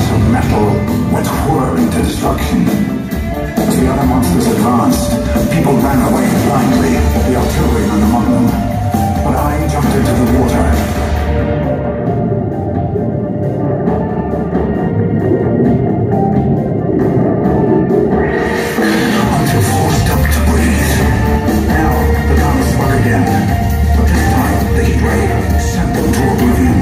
of metal went whirling to destruction. As the other monsters advanced, people ran away blindly, the artillerymen among them. But I jumped into the water. Until forced up to breathe. Now, the guns struck again. But this time, the heat ray sent them to oblivion.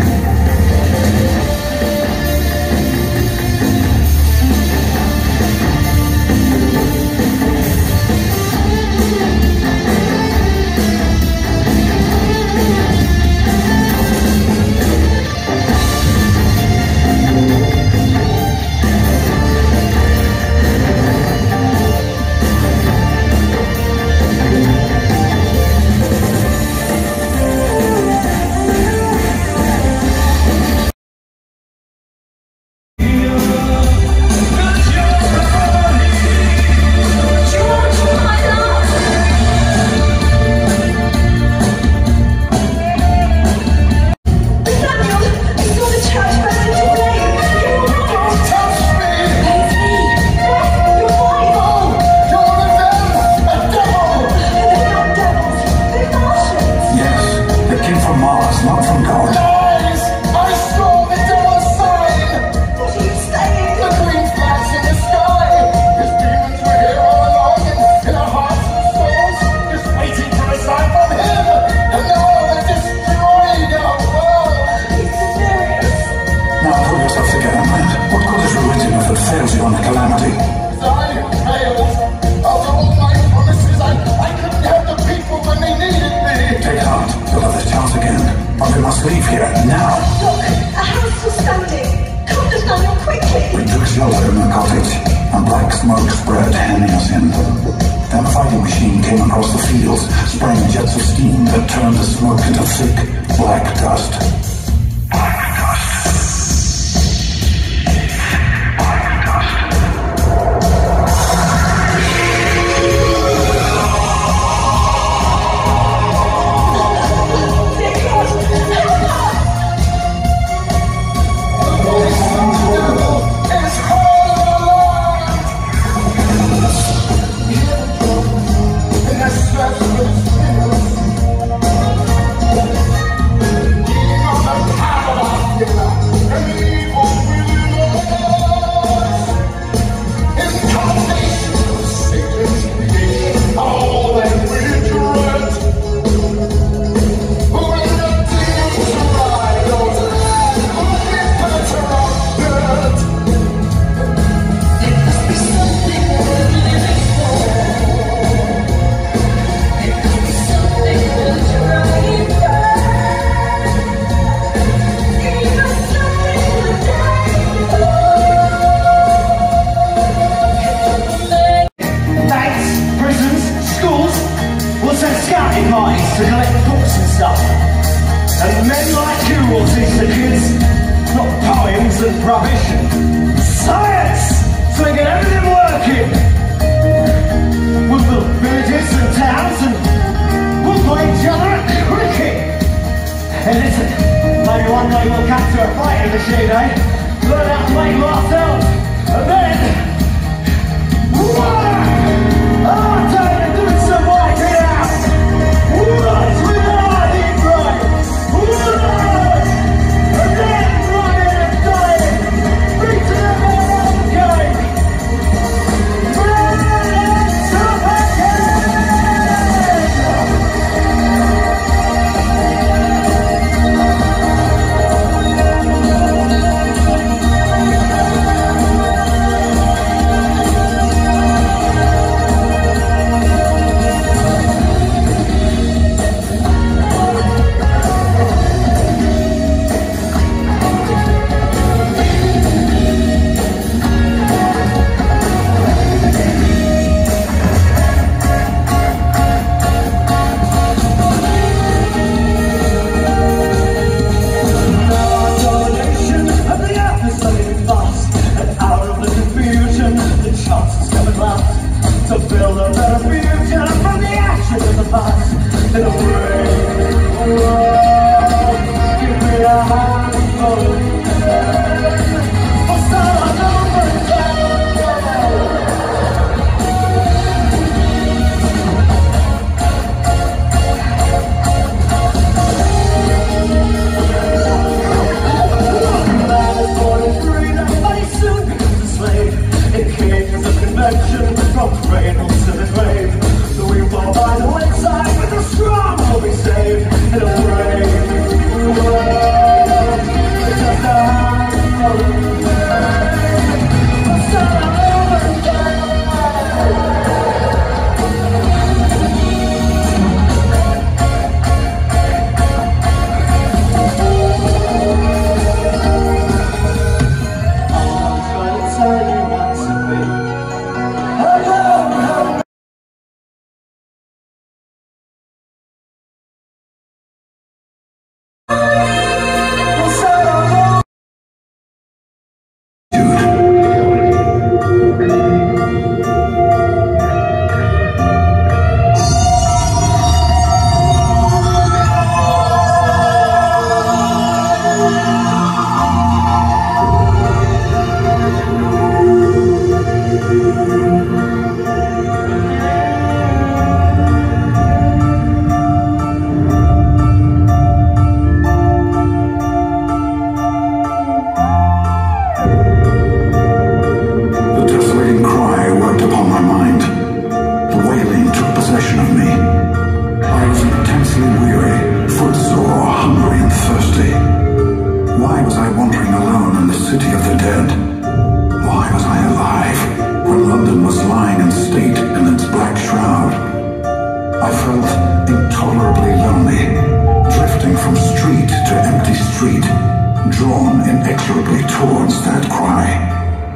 state in its black shroud. I felt intolerably lonely, drifting from street to empty street, drawn inexorably towards that cry.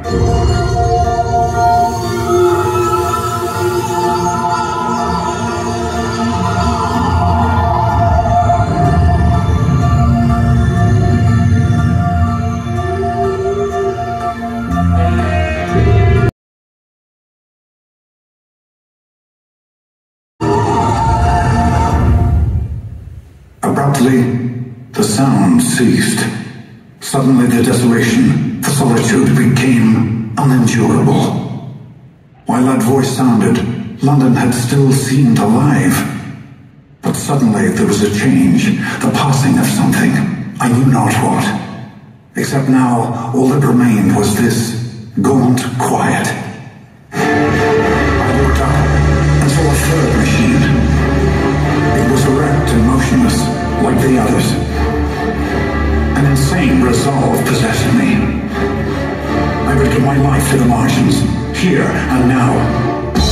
Abruptly, the sound ceased. Suddenly the desolation, the solitude became unendurable. While that voice sounded, London had still seemed alive. But suddenly there was a change, the passing of something, I knew not what. Except now, all that remained was this gaunt quiet. I looked up and saw a third machine. It was erect and motionless, like the others. An insane resolve possessed me. I would give my life to the Martians, here and now.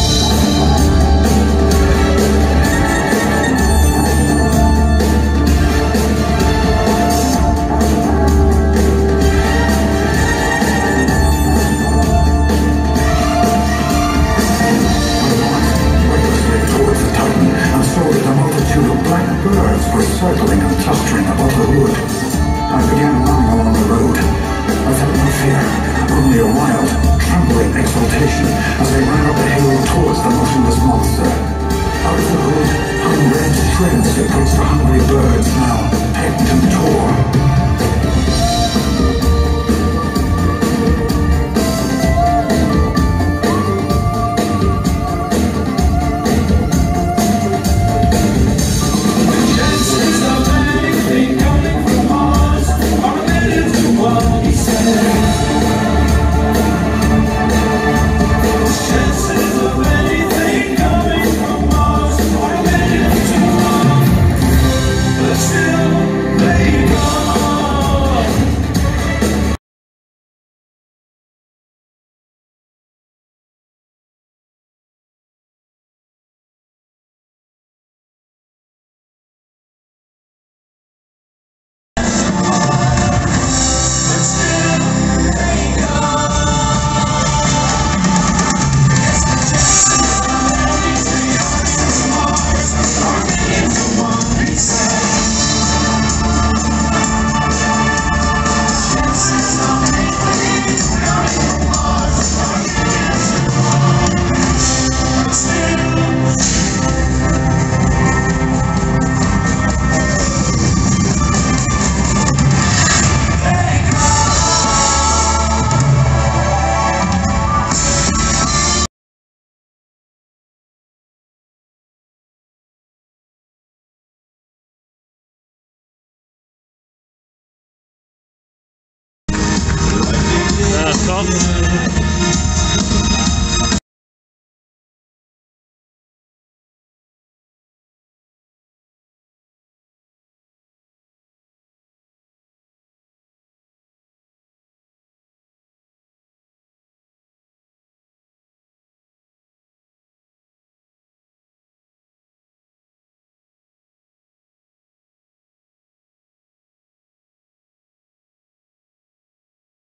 Circling and clustering above the wood. I began running along the road. I felt no fear, only a wild, trembling exultation as I ran up the hill towards the motionless monster. Out of the hood hung red shreds at which the hungry birds now pecked and tore. Stop.